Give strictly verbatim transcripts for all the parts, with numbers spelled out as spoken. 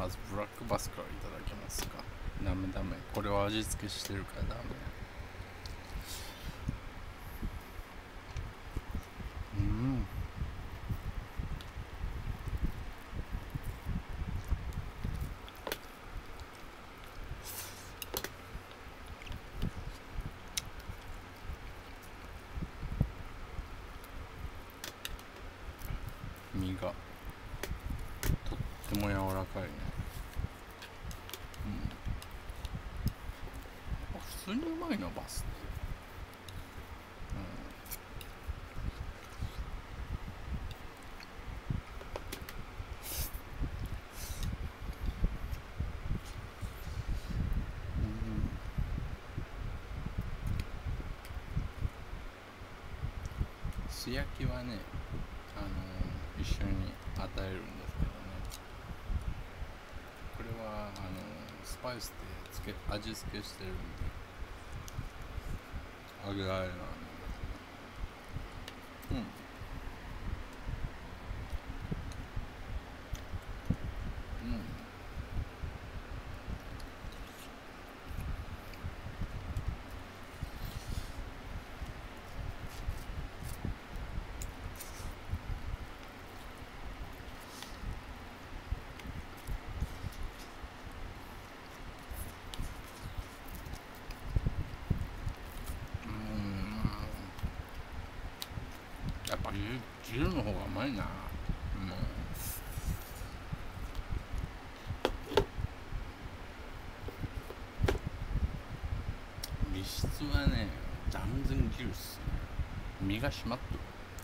まずブラックバスからいただきますか。ダメダメ、これは味付けしてるからダメ。うん、身がとっても柔らかいね。うん、普通にうまいなバスって。素焼きはね、あのー、一緒に与えるんですけどね、これはあのー、スパイスでつけ味付けしてるんで揚げられないんだけど、うんうんやっぱ汁の方がうまいな。もう身質はね断然牛っすね。身が締まっとる。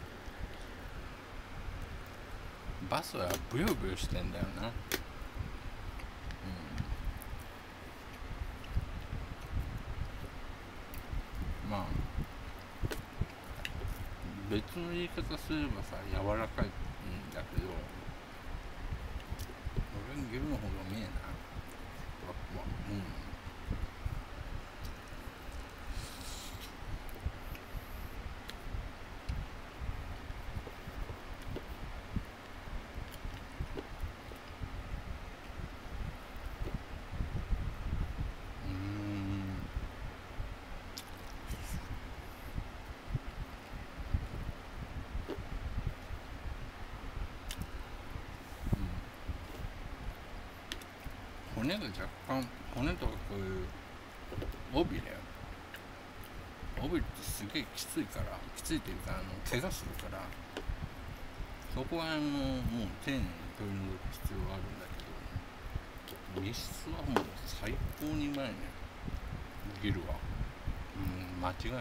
バスはブヨブヨしてんだよな。まあ別の言い方すればさ柔らかいんだけど、俺牛の方がうめえな。うん骨が若干、骨とかこういう尾びれ尾びれってすげえきついから、きついというかあの怪我するから、そこはあのもう丁寧に取り除く必要があるんだけど、身質はもう最高にうまいね、ギルは。うん、間違いない。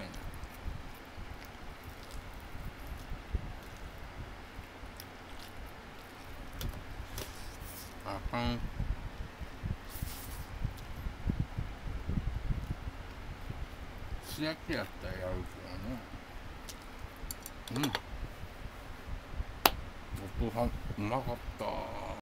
あかん。素焼きやったらやるけどね。うん、ご飯うまかった。